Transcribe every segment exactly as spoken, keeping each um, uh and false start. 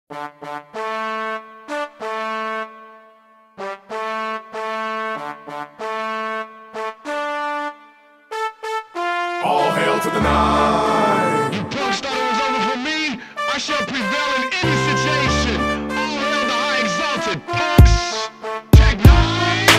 All hail to the nine. Folks thought it was over for me. I shall prevail in any situation. All hail the high exalted punks. Tech nine.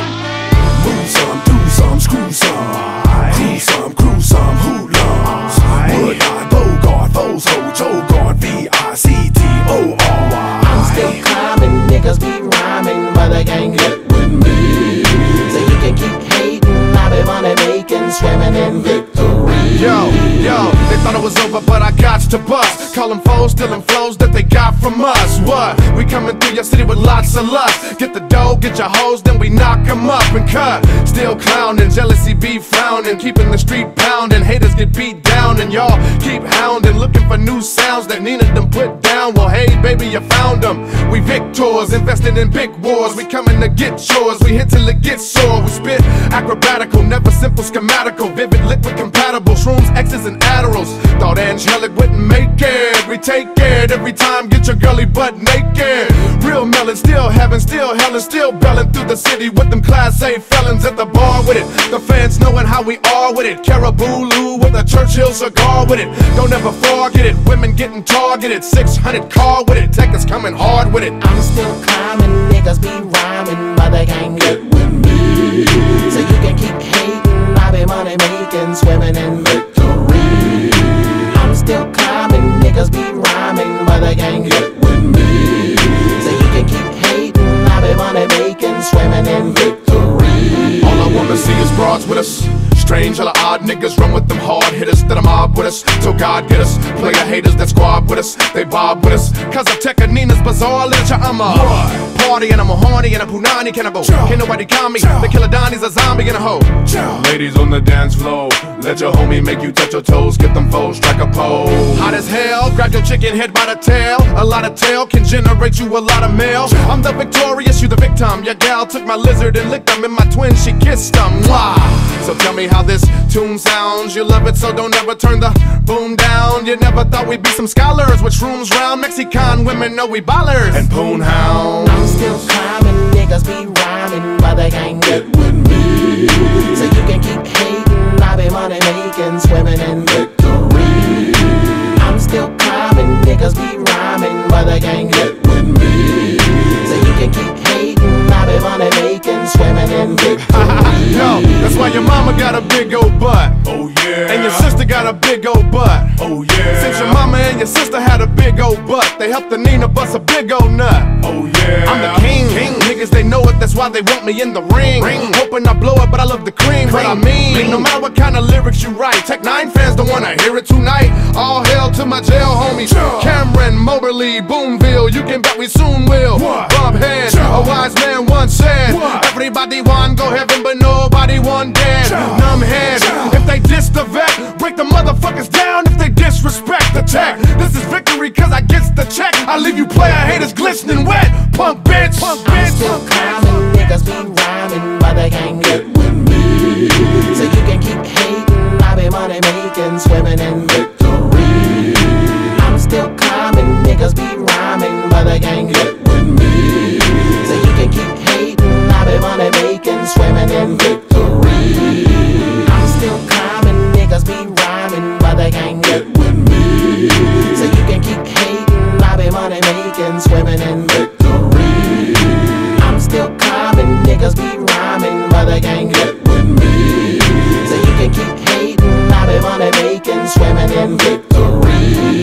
Move some, do some, screw some. Do some, crew some, hoodlums. Wood Eye, Bogart, Foes, Hojo, Guard, V I C T O R Y. I'm still climbing, niggas be rhyming, but they can't get with me. So you can keep hating, I be money making, swimming in victory. Yo, yo, they thought it was over, but I got to bust. Call them foes, stealing flows that they got from us. What? We coming through your city with lots of lust. Get the dough, get your hoes, then we knock them up and cut. Still clowning, jealousy be frowning, keeping the street pounding. Haters get beat down, and y'all keep hounding, looking for new sounds that Nina done put down. Well, hey, baby, you found them. We victors, invested in big wars. We coming to get yours. We hit till it gets sore. We spit acrobatical, never simple, schematical, vivid, liquid, compatible. Shrooms, X's, and Adderalls. Thought angelic wouldn't make it. We take it every time, get your girly butt naked. Real melon, still heaven, still hellin', still bellin' through the city with them class A felons at the bar with it. The fans knowing how we are with it. Caribou Lou with a Churchill cigar with it. Don't ever forget it. Women getting targeted. six hundred car with it. Tech is coming hard with it. I'm still climbing, niggas be rhyming, but they can't get with me. So you can keep hating, I be money making, swimming in victory. I'm still climbing, niggas be rhyming, but they can't get with me. So you can keep hating, I be money making, swimming in victory. All I wanna see is broads with us. Strange, all the odd niggas run with them hard hitters that I'm mob with us. Till God get us. Player haters that squad with us. They bob with us. Cause of Tech and Nina's bizarre literature. I'm a party and I'm a horny and a punani cannibal. Can't nobody count me. The killer Donnie's a zombie in a hoe. Ladies on the dance floor, let your homie make you touch your toes. Get them foes, strike a pose. Hot as hell, grab your chicken head by the tail. A lot of tail can generate you a lot of mail. I'm the victorious, you the victim. Your gal took my lizard and licked them. And my twin, she kissed them. Mwah. So tell me how this tune sounds. You love it, so don't ever turn the boom down. You never thought we'd be some scholars with shrooms round. Mexican women know we ballers and poon hounds. I'm still climbing, niggas be rhyming, but they can't get with me. So you can keep hating, I be money making, swimming in victory. I'm still climbing, niggas be rhyming, but they can't get with me. So you can keep hating, I be money making, swimming in victory. Yo, that's why your mama got a big old butt. Oh yeah. And your sister got a big old butt. Oh yeah. Since your mama and your sister had a big old butt, they helped the Nina bust a big old nut. Oh yeah. I'm the king. king. Niggas, they know it, that's why they want me in the ring. ring. Hoping I blow it, but I love the cream. cream. But I mean, no matter what kind of lyrics you write, Tech nine fans don't wanna hear it tonight. All hail to my jail homies. Sure. Cameron, Moberly, Boomville, you can bet we soon will. What? Bob Head, sure. A wise man once said, what? Everybody want go heaven, but nobody want dead. Sure. Numb head, sure. If they diss the vet, break the motherfuckers down if they disrespect the tech. This is victory cause I gets the check. I leave you player haters glistening wet. Punk bitch, punk bitch. I'm still climbing, niggas be rhyming, but they can't get with me. So you can keep hating, I be money making, swimming in victory. I'm still climbing, niggas be rhyming, but they can't get with me. So you can keep hating, I be money making, swimming in victory. I'm still climbing, niggas be rhyming, but they can't get with me. So you can keep hating, I be money making, swimming in victory. I'm still climbing, niggas be rhyming, but they can't get with me. So you can keep hating, I be money making, swimming in victory.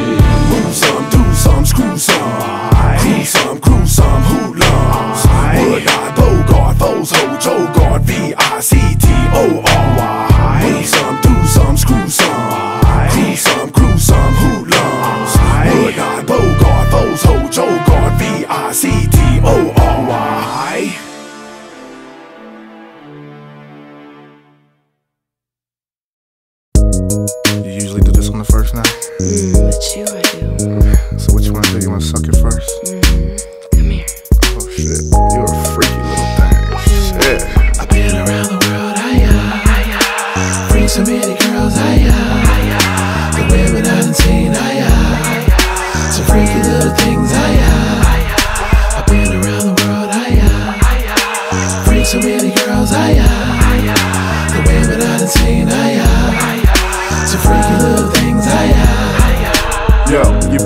Move some, do some, screw some. Crew some, crew some, hoodlums. Wood Eye, Bogart, Foes, Hojo, Guard, V I C T O R Y. Move some, do some, screw some. Crew some, crew some, hoodlums. Wood Eye, Bogart, Foes, Hojo, Guard, V I C T O R Y. You usually do this on the first night? Mm, with you I do. So what you wanna do? You wanna suck it first? Mm-hmm. Come here. Oh shit, you're a freaky little thing. Shit. I've been around the world, I uh, bring so many girls, I uh, the women I done seen, I uh, some freaky little things, I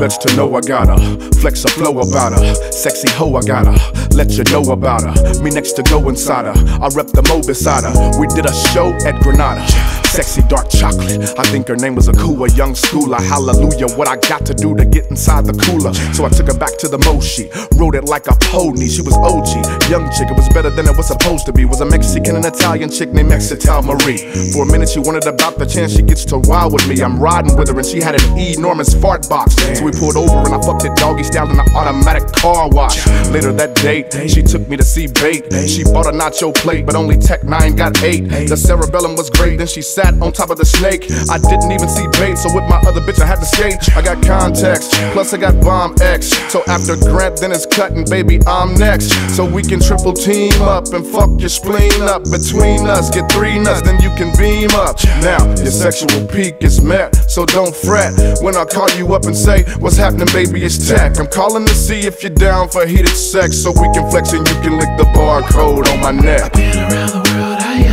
lets to know I got her. Flex a flow about her. Sexy hoe, I got her. Let you know about her. Me next to go inside her. I rep the mo beside her. We did a show at Granada. Sexy dark chocolate. I think her name was Akua, young schooler. Hallelujah, what I got to do to get inside the cooler. So I took her back to the moshi. Rode it like a pony. She was O G, young chick. It was better than it was supposed to be. Was a Mexican and Italian chick named Mexital Marie. For a minute she wanted about the chance she gets to wild with me. I'm riding with her and she had an enormous fart box. So we pulled over and I fucked it doggy style in an automatic car wash. Later that date, she took me to see bait. She bought a nacho plate, but only Tech nine got eight. The cerebellum was great, then she sat on top of the snake. I didn't even see bait, so with my other bitch I had to skate. I got context, plus I got bomb X. So after Grant, then it's cutting, baby, I'm next. So we can triple team up and fuck your spleen up. Between us, get three nuts, then you can beam up. Now, your sexual peak is met, so don't fret when I call you up and say, what's happening, baby, it's Tech. I'm calling to see if you're down for heated sex, so we can flex and you can lick the barcode on my neck. I've been around the world, I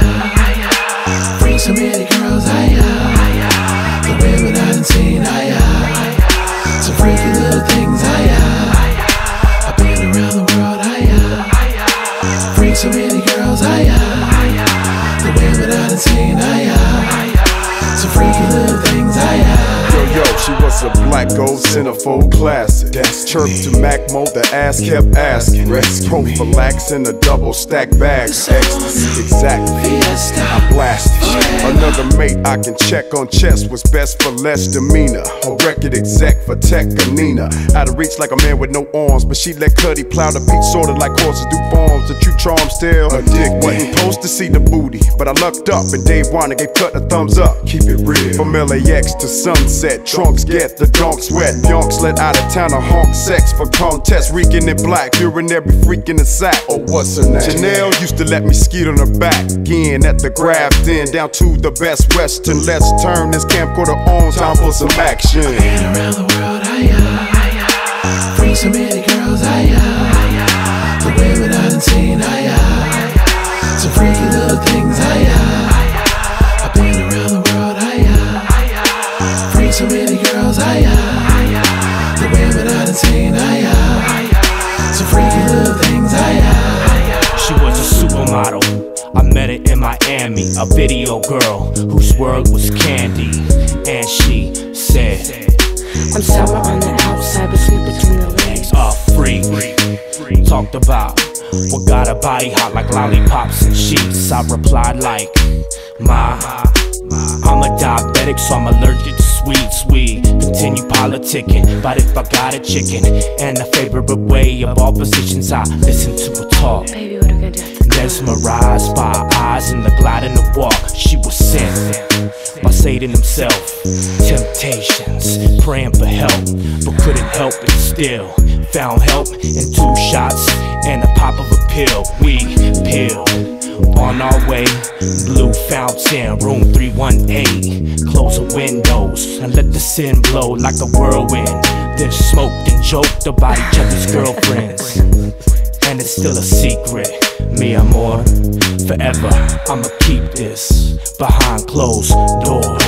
uh, free so many girls, I uh, the women I done seen, I uh, some freaky little things, I uh, I've been around the world, I uh, free so many girls, I uh, the women I done seen, I uh, some freaky little things, I uh. Yo, yo, she was a black gold centerfold classic. That's chirp to Mac mode, the ass kept asking. Prophylax in a double stack bag. Ecstasy, exactly. I blasted. Another mate I can check on chest was best for less demeanor. A record exec for Tech and Nina. Out of reach like a man with no arms, but she let Cuddy plow the beat, sorta like horses do farms. The true charm still a dick. Wasn't supposed to see the booty, but I lucked up and Dave Warner gave Cut a thumbs up. Keep it real. From L A X to Sunset, trunks get the donks wet. Yonks let out of town a honk sex for contest, reeking in black, urinary freak in the sack. Oh, what's her name? Chanel used to let me skeet on her back. Again at the graft in, down to the best western. Let's turn this camcorder on, time for some action. I've been around the world, I uh, free so many girls, I uh, the women I done seen, I uh, some freaky little things, I uh, I've been around the world, I uh, free so many girls, I uh, the women I done seen, I uh, some freaky little things, I uh. She was a supermodel. I met her in Miami, a video girl whose world was candy. And she said, I'm sour on the outside, but sweet between the legs. a freak. Talked about what got her body hot like lollipops and sheets. I replied like, my, I'm a diabetic, so I'm allergic to sweets. We continue politicking, but if I got a chicken and a favorite way of all positions, I listen to her talk. Baby, what are we gonna do? Mesmerized by her eyes and the glide in the walk. She was sent by Satan himself. Temptations, praying for help, but couldn't help it still. Found help in two shots and a pop of a pill. We peeled on our way. Blue fountain, room three one eight. Close the windows and let the sin blow like a whirlwind. Then smoked and joked about each other's girlfriends. And it's still a secret, mi amor. Forever, I'ma keep this behind closed doors.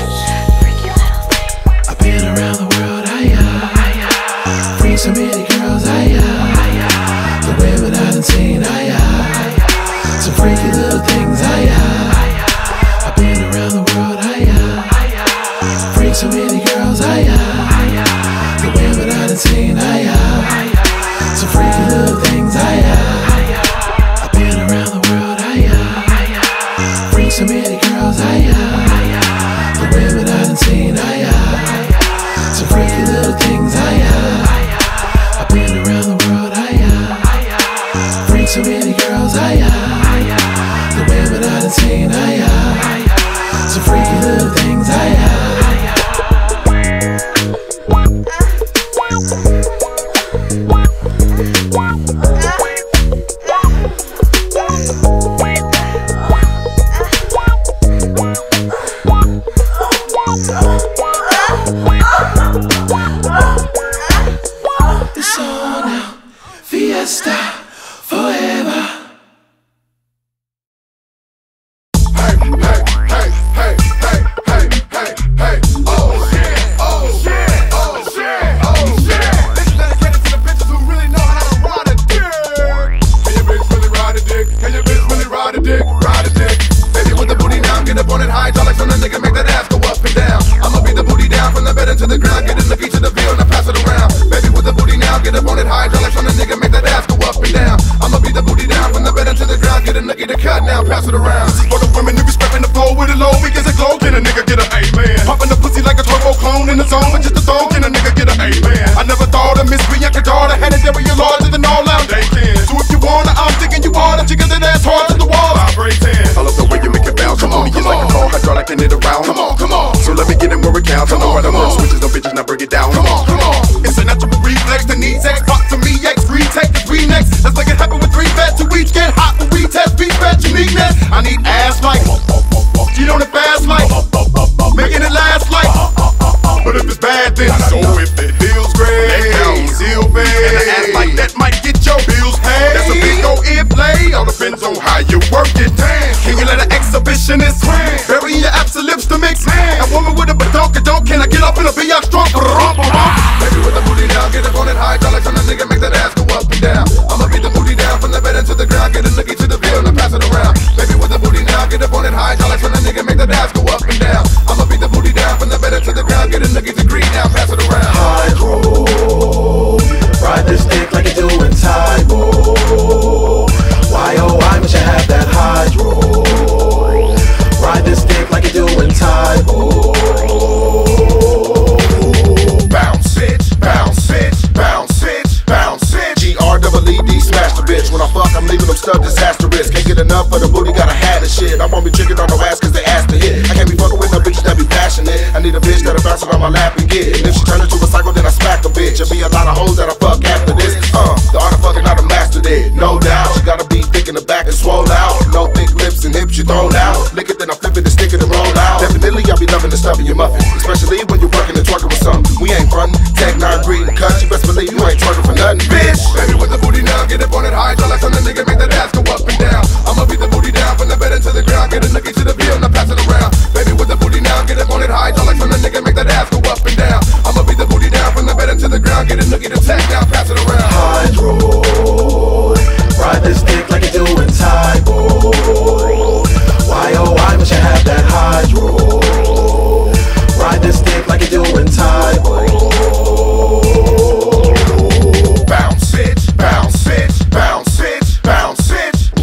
I've been around the world, I uh, free so many girls, I uh, the women I done seen, I uh, some freaky little things, I uh, I've been around the world, I uh, free so many girls, I uh, the women I done seen, I uh, some freaky little things, I uh, I've been around the world, I uh, free so many girls, I uh, the women I done seen, I uh, some freaky little things, I uh, I've been around the world, I uh, free so many girls, I uh, the women I done seen, I uh, some freaky little things, I uh. It's on now, fiesta forever. Hey, hey, hey, hey, hey, hey, hey, hey. Oh shit, oh shit, oh shit, oh shit. And it's area larger than all out. They can. So if you wanna, I'm thinking you wanna. Jiggle that ass hard to the wall. Vibrating. I love the way you make it bounce. Come on, come on. Like a car hydraulic and it around. Come on, come on. So let me get in where it counts. I know how to work switches, no bitches, now break it down. Come on, come on. It's a natural reflex that needs X. Fuck to me, X. Retake the remix. Let's make it happen with three fats to each. Get hot for retest. Beat fat uniqueness. I need ass like. You know the fast like. Making it last like. But if it's bad, then so if it feels great, still bad. And an ass like that might get your bills paid. That's a big old if play. All depends on how you work it. Damn. Can you let an exhibitionist bury your abs and lips to mix? A woman with a badonka don't. Can I get up in a B-Up strong? Baby with the booty down, get up on it high. Like on a nigga, make that ass go up and down. I'ma beat the booty down from the bed into the ground. Get a nookie to the bill and pass it around. Baby with the booty down, get up on it high. Like on a nigga, make that ass go up and down. I'ma beat the booty down from the bed into the ground. Get a nookie to green now, pass it around. Hydro, ride this dick like you do in Tybo. Why oh why must you have that hydro? Ride this dick like you do in Tybo. Bounce bitch, bounce bitch, bounce bitch, bounce bitch. G R double E D smash the bitch. When I fuck, I'm leaving them stuck disastrous. Can't get enough of the booty, gotta have the shit. I won't be tricking on no ass cause they ask to hit. I can't be fucking with no bitches that be passionate. I need a bitch that'll bounce it on my lap and get. And if she turn into a cycle, then I smack a bitch. There'll be a lot of hoes that I fuck after this. Uh, the art of fucking, I done mastered it, no doubt. She gotta be thick in the back and swole out. No thick lips and hips you thrown out. Lick it, then I flip it and stick it and roll out. Definitely, I'll be loving the stuff in your muffin. Especially when you're working and twerking with something. We ain't frontin', tag nine breed and cut. You best believe you ain't twerking for nothing, bitch. Baby with the booty now, get up on it high. Like on the nigga, make that ass go up and down. I'ma beat the booty down from the bed into the ground. Get a nookie to the bill, now pass it around. Baby with the booty now, get up on it high. Like on the nigga, make that ass go up and down. I'ma beat the booty down from the bed into the ground. Get a nookie to tag now, pass it around. Hydro, ride this dick like you do in Tybo. Why oh why must you have that hydro? Ride this dick like you do in Tybo. Bounce bitch, bounce bitch, bounce bitch, bounce bitch.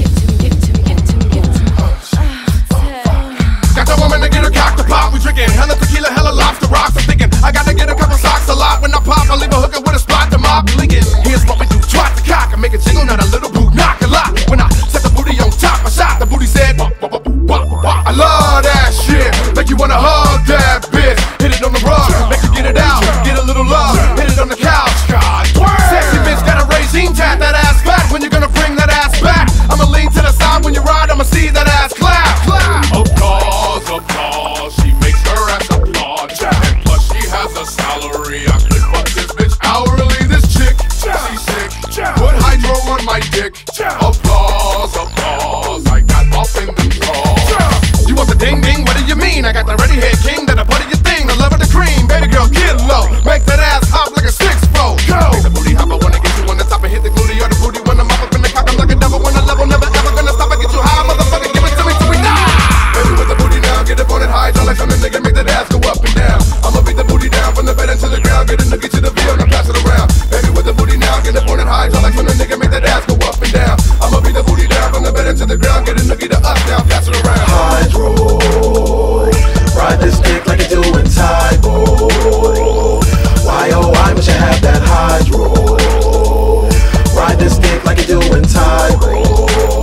Got the woman to get her cock to pop. We drinking hella tequila, hella lobster rocks. I'm thinking I gotta get a couple socks a lot. When I pop, I leave a hooker with a spot to mop. Leaking. Here's what we do: twat the cock and make it jingle, not a little boot knock a lot. When I set the booty on top, I shot the booty said, wah, wah, wah, wah, wah. I love that shit. Make you wanna hug that bitch. Hit it on the rug, make you get it out, get a little love. Hit it on the couch. Sexy bitch got a regime tat. That ass fat. When you gonna bring that ass back? I'ma lean to the side when you ride. I'ma see that ass clap. Clap. Applause, applause. She makes her ass applaud. And plus she has a salary. I could fuck this bitch hourly. This chick, she's sick. Put hydro on my dick. Applause, applause. I got off in the draw. You want the ding ding? What do you mean? I got the ready head king that I put in your thing. The love of the cream. Baby girl, get low. Make that ass hop like a six-fold. Go. Make the booty hop. I wanna get you on the top and hit the glute or the booty when I'm up up in the cock. I'm like a devil when I level. Never ever gonna stop. I get you high, motherfucker. Give it to me till we die. Baby with the booty now, get up on it high. Like on the nigga, make that ass go up and down. I'ma beat the booty down from the bed into the ground. Get a nookie to the bill, now pass it around. Baby with the booty now, get up on it high. Like on the nigga, make that ass go up and down. I'ma beat the booty down from the bed into the ground. Get a nookie to up, down, pass it around. Hydro, ride this dick like you do in Tybo. Why oh why must you have that hydro? Ride this dick like you do in Tybo.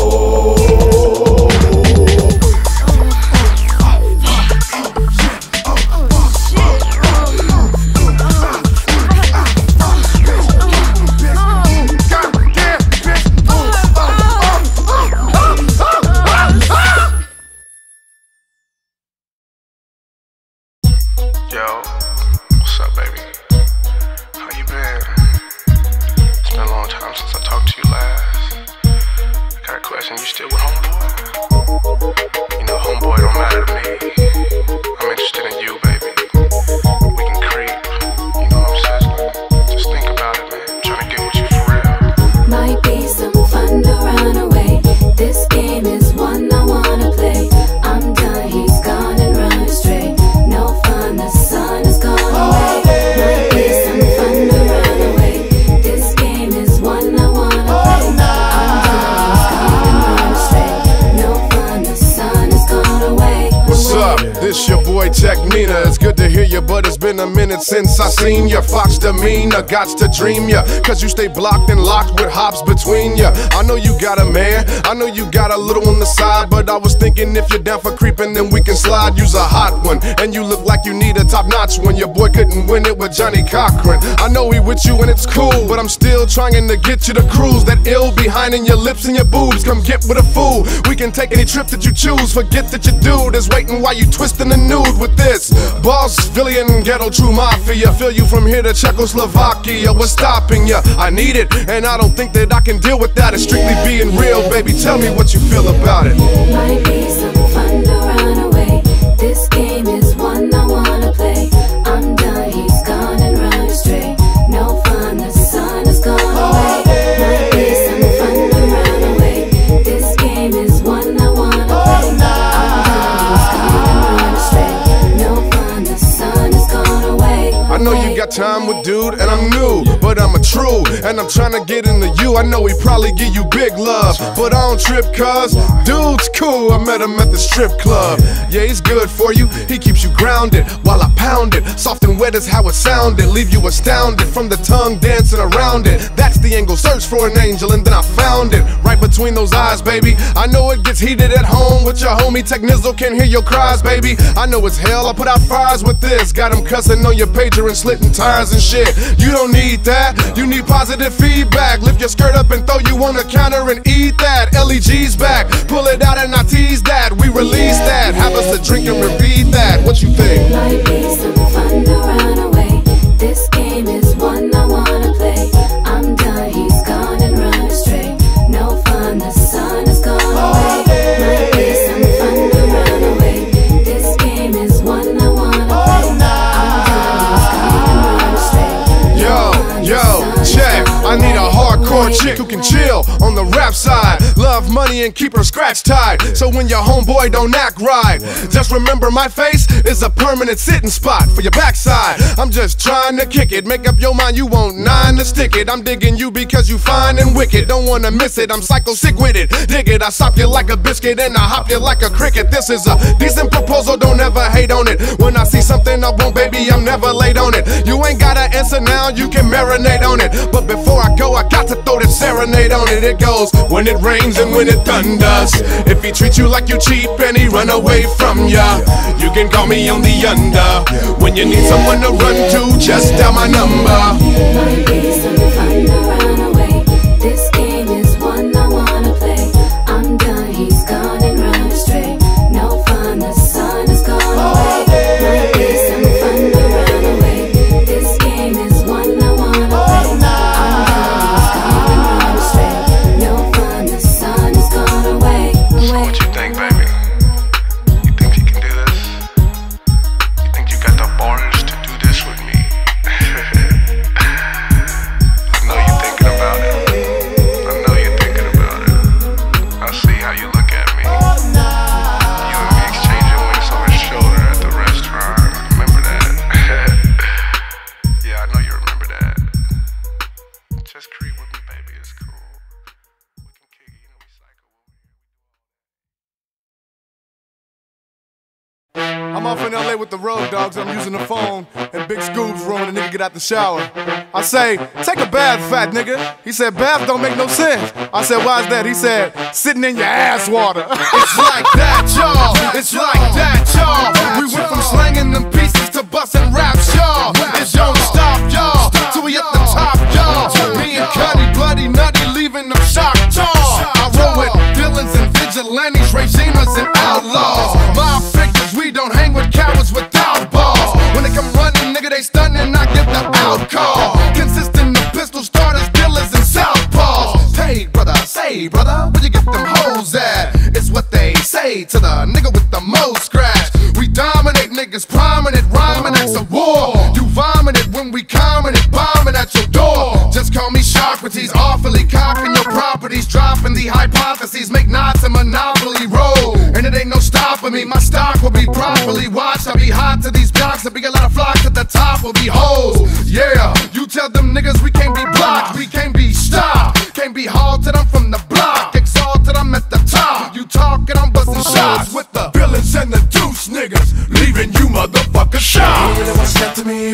Yo, what's up, baby? How you been? It's been a long time since I talked to you last. I got a question, you still with homeboy? You know, homeboy don't matter to me. I'm interested in you, baby. We can creep, you know what I'm saying? Just think about it, man. I'm trying to get with you for real. Might be some fun to run away. This game is one I wanna play. I'm done, he's gone and run astray. No fun, the sun has gone away. Might be some fun to run away. This game is one I wanna play. I'm done, he's gone and run astray. been a minute since I seen ya. Fox demeanor, gots to dream ya, cause you stay blocked and locked with hops between ya. I know you got a man, I know you got a little on the side, but I was thinking if you're down for creeping, then we can slide. Use a hot one, and you look like you need a top notch one. Your boy couldn't win it with Johnny Cochran. I know he with you and it's cool, but I'm still trying to get you to cruise. That ill behind in your lips and your boobs, come get with a fool. We can take any trip that you choose, forget that your dude is waiting while you twisting the nude with this. Boss, Philly and ghetto true mafia, feel you from here to Czechoslovakia. What's stopping ya? I need it, and I don't think that I can deal with that. It's strictly being real, baby, tell me what you feel about it. Might be some fun to run away. This game is one I wanna play. I'm done, he's gone and run astray. No fun, the sun has gone away. Might be some fun to run away. This game is one I wanna play. I'm done, he's gone and run astray. No fun, the sun has gone away. I know you got time with dude, and I'm new, but I'm a true, and I'm trying to get into you. I know he probably give you big love, but I don't trip cuz dude's cool. I met him at the strip club. Yeah, he's good for you, he keeps you grounded while I pound it. Soft and wet is how it sounded, leave you astounded from the tongue dancing around it. That's the angle, search for an angel, and then I found it right between those eyes, baby. I know it gets heated at home with your homie Tech Nizzle, can't hear your cries, baby. I know it's hell, I put out fires with this. Got him cussing on your pager and slitting tires and shit. You don't need that, you need positive feedback. Lift your skirt up and throw you on the counter and eat that. L E G's back, pull it out and I tease that. We release that, have us a drink and repeat that. What you think? Might be some fun to run away. This game is one I wanna play. I'm done, he's gone and run astray. No fun, the sun has gone away. Might be some fun to run away. This game is one I wanna play. I'm done, he's gone and run astray. Yo, yo, check. I need a hardcore chick who can chill on the rap side, love money and keep her scratch tied. So when your homeboy don't act right, just remember my face is a permanent sitting spot for your backside. I'm just trying to kick it, make up your mind you want nine to stick it. I'm digging you because you fine and wicked, don't wanna miss it. I'm psycho sick with it, dig it. I sop you like a biscuit and I hop you like a cricket. This is a decent proposal, don't ever hate on it. When I see something I want, baby, I'm never late on it. You ain't gotta answer now, you can marinate on it. But before I go, I got to throw that serenade on it. It goes when it rains and when it thunders. If he treats you like you cheap and he run away from ya, you can call me on the under. When you need someone to run to, just dial my number. Might be some fun to run away. This game is one I wanna play. I'm done, he's gone and run astray. No fun, the sun has gone away. Might be some fun to run away. This game is one I wanna play. I'm done, he's gone and run astray. No fun, the sun has gone away. So what you think, baby? You think you can do this? You think you got the borders to do this with me? I know you're thinking about it. I know you're thinking about it. I see how you look at me. You and me exchanging winks over his shoulder at the restaurant. Remember that? Yeah, I know you remember that. Just creep with me, baby. It's cool. We can kick it. You know we psycho over here. I'm off in L A with the road dogs, I'm using the phone in Big Scoob's room and the nigga get out the shower. I say, take a bath, fat nigga. He said, bath don't make no sense. I said, why is that? He said, sitting in your ass water. It's like that, y'all. It's like that, y'all. We went from slanging them pieces to busting raps, y'all. It don't stop, y'all, till we at the top, y'all. Me and Cuddy, bloody nutty, leaving them shocked, y'all. I roll with villains and vigilantes, regimes and outlaws. My figures, we don't hang with cowards without balls. When they come running, nigga, they stunning, I give the out call. Consistent of pistol starters, killers, and southpaws. Hey, brother, say, brother, where you get them hoes at? It's what they say to the nigga with the most scratch. We dominate niggas, prominent, rhyming acts of war. You vomited when we commented, bombing at your door. Just call me Socrates, awfully cocking your properties, dropping the hypotheses, make knots a monopoly roll. And it ain't no stopping me, my stock will be properly watched. I'll be hot to these blocks, there'll be a lot of flocks at the top will be hoes. Yeah, you tell them niggas we can't be blocked, we can't be stopped. Can't be halted, I'm from the block, exalted, I'm at the top. You talking, I'm busting shots with the villains and the deuce niggas, leaving you motherfuckers shocked. You really wanna step to me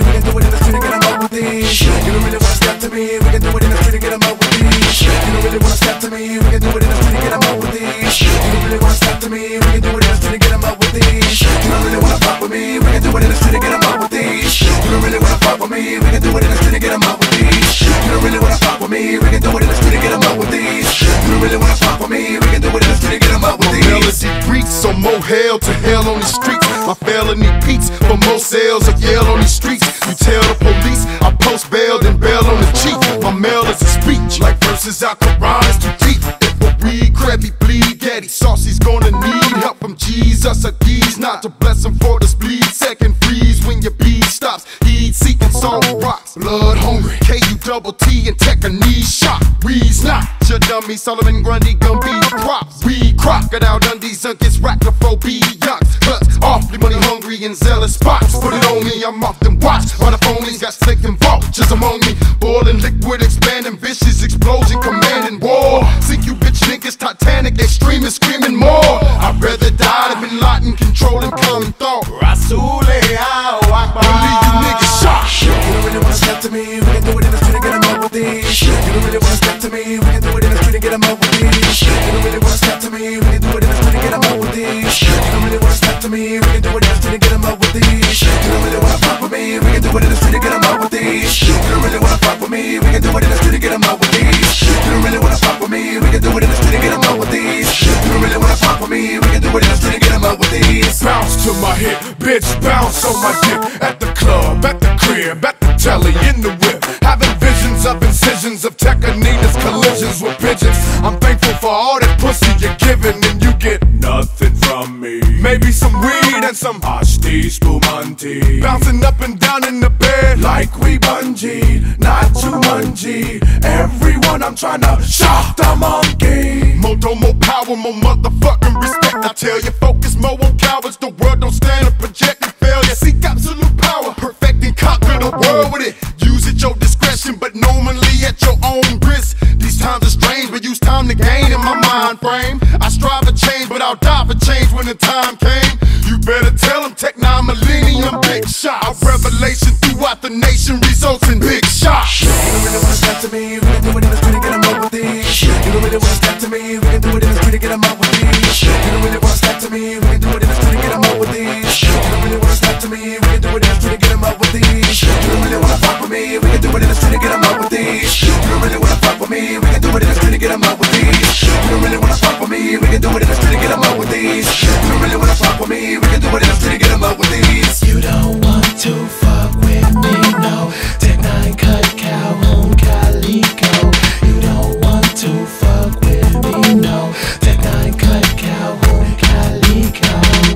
don't really wanna fuck with me, we can do it in the street and get them up with these. Melody reeks, so more hell to hell on these streets. My felony peaks for more sales of yell on these streets. You tell the police I post bail, then bail on the cheek. My mail is a speech, like verses out Quran is too deep. If a read, crabby bleed, daddy Saucy's gonna need help from Jesus or G's, not to bless him for the bleed. Second freeze when your beat stops. Heat seeking salt rocks, blood hungry. K U double T and tech a knee shot. We's not your dummy, Solomon Grundy gon' be props. We crocodile Dundee Zunkets, Racklophobia yucks. Clutch awfully money hungry and zealous spots. Put it on me, I'm often watched. All the phonies got slinking vultures among me. Boiling liquid, expanding, vicious explosion, commanding war. See you bitch niggas, Titanic, extreme and screaming more. I'd rather die than Bin Laden controlling common thought. Rasule, Akbar. Leave you niggas shot. You don't really wanna step to me, we can do it in the street and get them up with these. You don't really wanna step to me, we can do it in the street and get them up with these. You don't really wanna step to me, we can do it in the street and get them up with these. You don't really wanna step to me, we can do it in the street and get them up with these. You don't really wanna fuck with me, we can do it in the street and get them up with these. You don't really wanna fuck with me, we can do it in the street and get them up with these. You don't really wanna fuck with me, we can do it in the street and get them up with these. You don't really wanna fuck with me, we can do it in the street and get them up with these. Bounce to my hip, bitch, bounce on my dick. At the club, at the crib, at the telly, in the whip. Having visions of incisions of Tekanina's collisions with pigeons. I'm thankful for all that pussy you're giving, and you get nothing from me. Maybe some weed and some Asti Spumante. Bouncing up and down in the bed like we bungee, not Jumanji. Everyone I'm tryna shock the monkey. More dough, more power, more motherfucking respect. I tell you, focus more on cowards. The world don't stand a projected failure. Seek absolute power, perfect and conquer the world with it. Use at your discretion, but normally at your own risk. These times are strange, but use time to gain in my mind frame. I strive to change, but I'll die for change when the time came. You better tell them Tech Nine Millennium big shot. Our revelation throughout the nation results in big shots. You don't really wanna step to me, we can do it in the street and get them up with these. You don't really wanna step to me, we can do it in the street and get them up with these. You don't really wanna step to me, we can do it in the street and get them up with these. You don't really wanna step to me, we can do it in the street and get them up with these. You don't really wanna fuck with me, we can do it in the street and get them up with these. You don't really wanna fuck with me, we can do it in the street and get them up with these. You don't really wanna fuck with me, we can do it in the street and get them up with these. You don't really wanna fuck with me, we can do it in the street and get them up with these. You don't want to fuck with me, no. Tech Nine cut Calhoun Calico. You don't want to fuck with me, no. Tech Nine cut Calhoun Calico.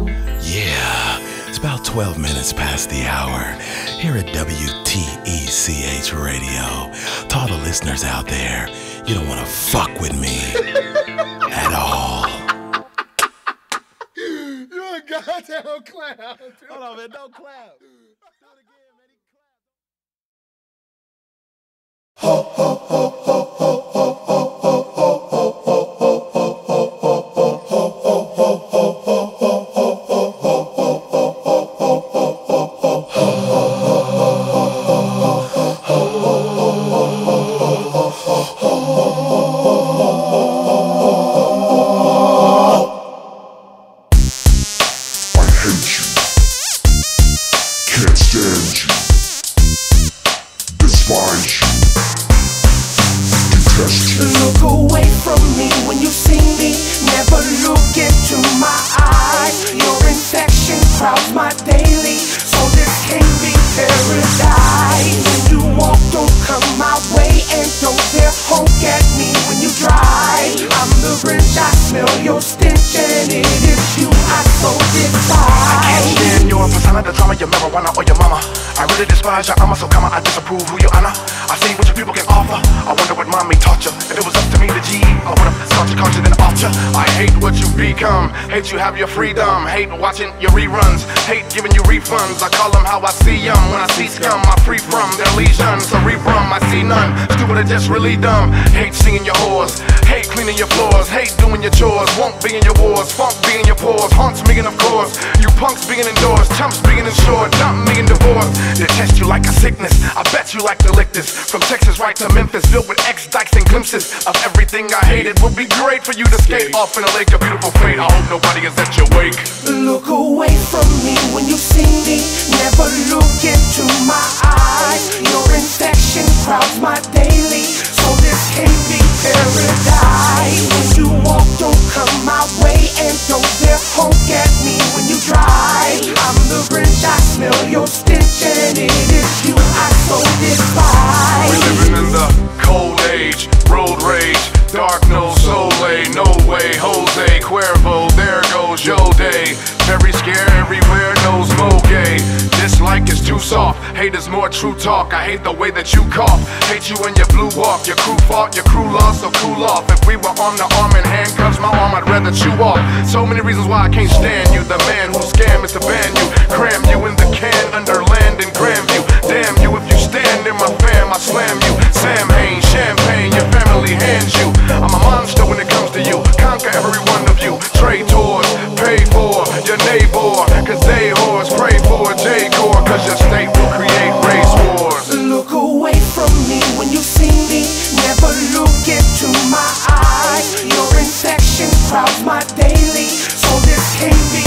Yeah, it's about twelve minutes past the hour here at W T E C H Radio. To all the listeners out there, you don't want to fuck with me at all. You're a goddamn clown. Hold on, man, don't clap. Ho, ho, ho, ho, ho, ho, ho, ho, ho, ho, ho, ho, ho, ho, Look away from me when you see me. Never look into my eyes. Your infection crowds my daily, so this can't be paradise. When you walk, don't come my way, and don't dare honk at me when you drive. I'm the wrench, I smell your stench, and it is you I so despise. I can't stand your persona, the drama, your marijuana or your mama. I really despise your ama, so come on, I disapprove who you honor. I see what your people can offer. I wonder what mommy taught you. If it was up to me, the G, I would've taught you culture, then off you. I hate what you become. Hate you have your freedom. Hate watching your reruns. Hate giving you refunds. I call them how I see them. When I see scum, I free from their lesions. So rebrum, I see none. Stupid or just really dumb. Hate singing your whores. Hate cleaning your floors. Hate doing your chores. Won't be in your wars. Funk be in your pores. Haunts me and of course. You punks being indoors. Chumps being insured. Dump me and divorced. They test you like a sickness. I bet you like to lick this. From Texas right to Memphis, filled with X-Dykes and glimpses of everything I hated. Would be great for you to skate off in a lake of beautiful fate. I hope nobody is at your wake. Look away from me when you see me. Never look into my eyes. Your infection crowds my daily, so this can't be paradise. When hate is more true talk. I hate the way that you cough. Hate you and your blue walk. Your crew fought, your crew lost, so cool off. If we were on the arm and handcuffs, my arm I'd rather chew off. So many reasons why I can't stand you. The man who scam is to ban you. Cram you in the can under land in Grandview. Damn you if you stand in my fam, I slam you. Sam Hain, champagne, your family hands you. I'm a monster when it comes to you. Conquer every one of you. Trade tours, pay for your neighbor. Cause they whores pray for J-Core. Cause your state will create race wars. Look away from me when you see me. Never look into my eyes. Your infection crowds my daily. So this can't be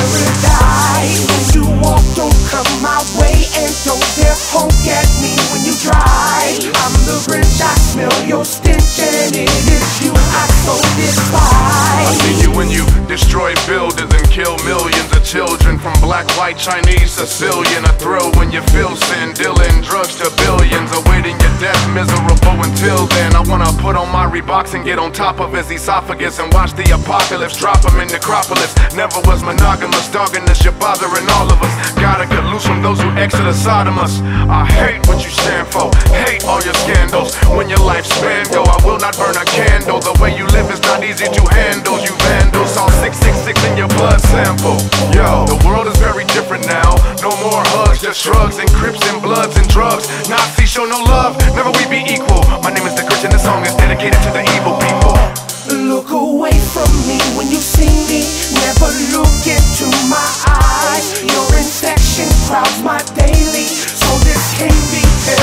paradise. When you walk, don't come my way. And don't dare honk at me when you drive. I'm the Grinch, I smell your stench. And it is you I so despise. I see you when you destroy buildings and kill millions of children. From black, white, Chinese, Sicilian. A thrill when you feel sin. Dealing drugs to billions. Awaiting your death, miserable until then. I wanna put on my Reeboks and get on top of his esophagus. And watch the apocalypse drop him in Necropolis. Never was monogamous, dogging this, you're bothering all of us. Gotta get loose from those who exit a sodomous. I hate what you stand for, hate all your scandals. When your lifespan go, I will not burn a candle. The way you live is not easy to handle. You vandals, all six six six in your blood sample. Yo, the world is very different now. No more hugs, just shrugs and crips and bloods and drugs. Nazis show no love, never we be equal. My name is the Grinch and this song is dedicated to the evil people. Look away from me when you see me. Never look into my eyes. Your infection crowds my daily. So this can't be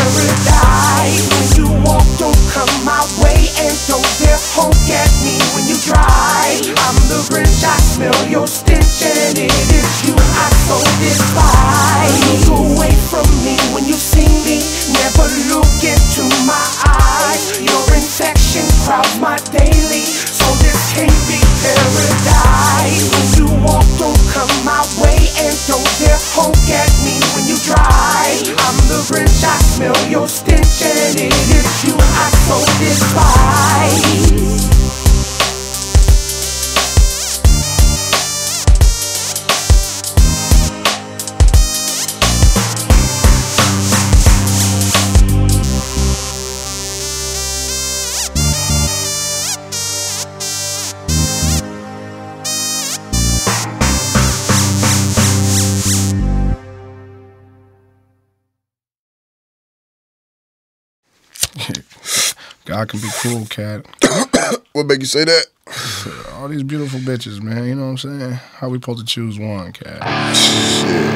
paradise. When you walk, don't come my way. And don't dare honk at me when you drive. I'm the Grinch, I smell your stench. And it is you I so despise. Look away from me when you see me. Never look into my eyes. Your infection crowds my daily. So this can't be paradise. When you walk, don't come my way. And don't dare honk at me when you drive. I'm the Grinch, I smell your stench. And it is you I so despise. God can be cruel, cat. What make you say that? All these beautiful bitches, man. You know what I'm saying? How we supposed to choose one, cat? Shit.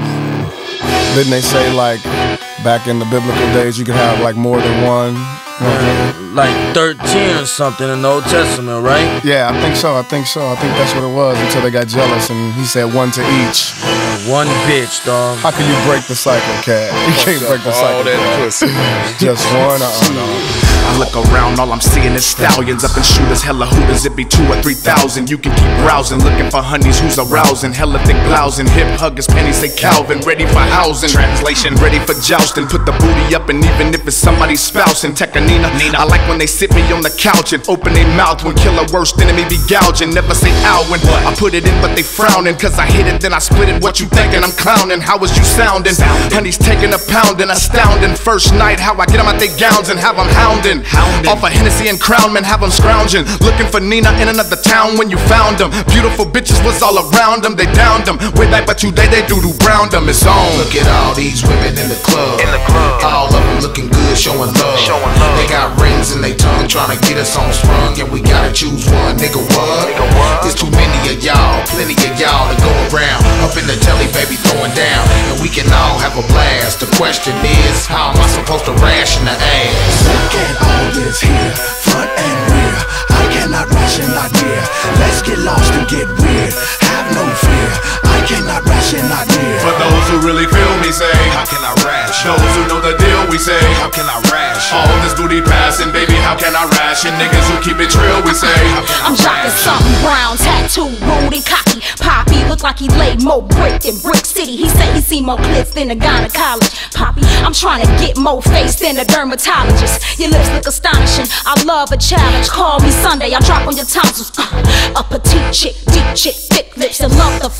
Didn't they say, like, back in the biblical days, you could have, like, more than one? Man, like thirteen or something in the Old Testament, right? Yeah, I think so, I think so. I think that's what it was until they got jealous and he said one to each. One bitch, dog. How can you break the cycle, cat? You can't break the cycle. All that pussy. Just one? Uh-uh, no. I look around, all I'm seeing is stallions up in shooters, hella hooters, it be two or three thousand. You can keep browsing, looking for honeys who's arousing, hella thick blousing, hip huggers, pennies say Calvin, ready for housing. Translation, ready for jousting, put the booty up, and even if it's somebody's spouse and Tekanina, I like when they sit me on the couch and open their mouth when killer worst enemy be gouging. Never say ow when I put it in, but they frowning, cause I hit it, then I split it. What you thinking? I'm clowning. How was you sounding? Honey's taking a pound and astounding. First night, how I get them out their gowns and have them hounding. Hounding. Off of Hennessy and Crown, man, have them scrounging. Looking for Nina in another town when you found them. Beautiful bitches was all around them. They downed them. Way back, but today they doo-doo browned them. It's on. Look at all these women in the club. In the club. All of them looking good, showing love. Showing love. They got rings in their tongue, trying to get us on sprung. And we gotta choose one. Nigga, what? Nigga, what? There's too many of y'all. Plenty of y'all to go around. Up in the telly, baby, throwing down. And we can all have a blast. The question is, how am I supposed to ration the ass? Look at all this here, front and rear. I cannot ration idea. Let's get lost and get weird. Have no fear, I cannot ration idea. For those who really feel me, say, how can I rash? Those who know the deal, we say, how can I rash? All this booty passing, baby, how can I ration? Niggas who keep it real, we say, I'm jocking something brown, tattooed, rude and cocky. Poppy look like he laid more brick than Brick City. He say he see more clips than a gynecologist. Poppy, I'm trying to get more face than a dermatologist. Your lips look astonishing. I love a challenge. Call me Sunday, I drop on your tonsils. Uh, a petite chick, deep chick, thick lips, and love the fuck with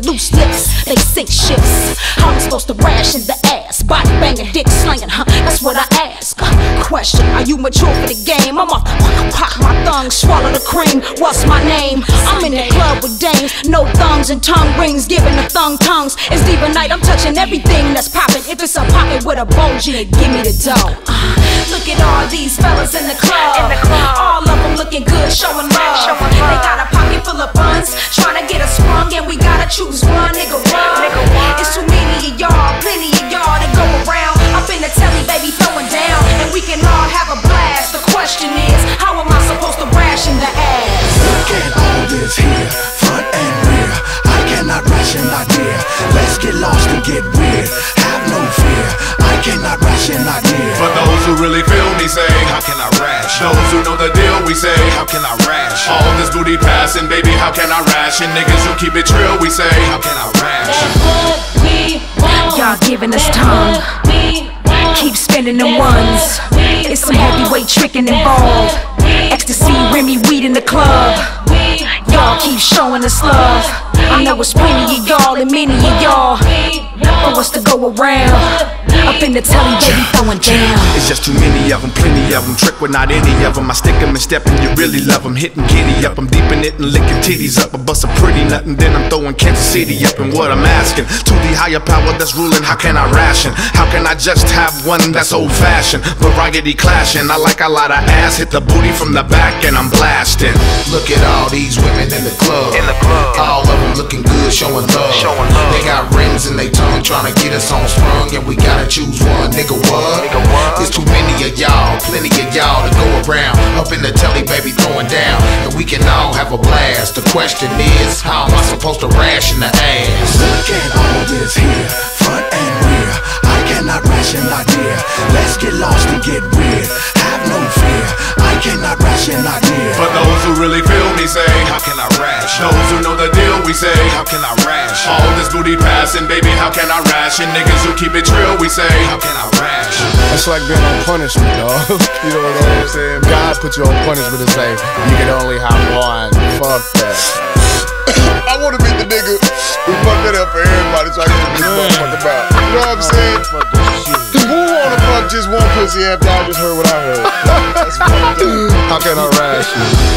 loose lips, they sink ships. How I'm supposed to ration the ass? Body banging, dick slanging, huh? That's what I ask. Question, are you mature for the game? I'm off, pop my thong, swallow the cream. What's my name? I'm in the club with dames, no thumbs and tongue rings, giving the thong tongues. It's diva night, I'm touching everything that's popping. If it's a pocket with a bulge in it, give me the dough. Uh, look at all these fellas in the club. In the club. All of them looking good, showing love. Showing love. They got a pocket full of buns, trying to get us sprung, and we gotta choose one, nigga, one. Nigga, one. It's too many of y'all, plenty of y'all to go around. Up in the telly, baby, throwing down, and we can all have a blast. The question is, how am I supposed to ration the ass? Look at all this here, front and rear. I cannot ration idea. Let's get lost and get weird. Have no fear, I cannot ration idea. For those who really feel me, say, how can I rash? Those who know the deal, we say, how can I rash? All this booty passing, baby, how can I ration? Niggas who keep it trill, we say, how can I rash? That's what we want. Y'all giving us tongue. Keep spending them ones. It's some heavyweight tricking involved. Ecstasy, Remy, weed in the club. Y'all keep showing us love. I know it's plenty of y'all and many of y'all for us to go around. Up in the telly, baby, throwing down. It's just too many of them, plenty of them. Trick with not any of them. I stick them and step and you really love them. Hitting kitty up, I'm deep in it and licking titties up. I bust a pretty nut and then I'm throwing Kansas City up. And what I'm asking, to the higher power that's ruling, how can I ration? How can I just have one that's old fashioned? Variety clashing, I like a lot of ass. Hit the booty from the back and I'm blasting. Look at all these women in the club. In the club. All of them looking good, showing love. Showing love. They got rings in their tongue, trying to get us on sprung, and we gotta choose one. Nigga, what? Nigga, what? There's too many of y'all, plenty of y'all to go around. Up in the telly, baby, throwing down, and we can all have a blast. The question is, how am I supposed to ration the ass? Look at all this here, front and rear. I cannot ration idea. Let's get lost and get weird. Have no fear, I cannot ration idea. For those who really feel me, say, how can I rash? Those who know the deal, we say, how can I rash? All this booty passing, baby, how can I rash? And niggas who keep it trill, we say, how can I rash? It's like being on punishment, dog. You know what I'm saying? God put you on punishment and say, you can only have one. Fuck that. I wanna be the nigga who fucked that up for everybody so I can get this motherfucker about. You know what I'm saying? Who wanna fuck just one pussy after I just heard what I heard? That's fucked up. How can I rash you?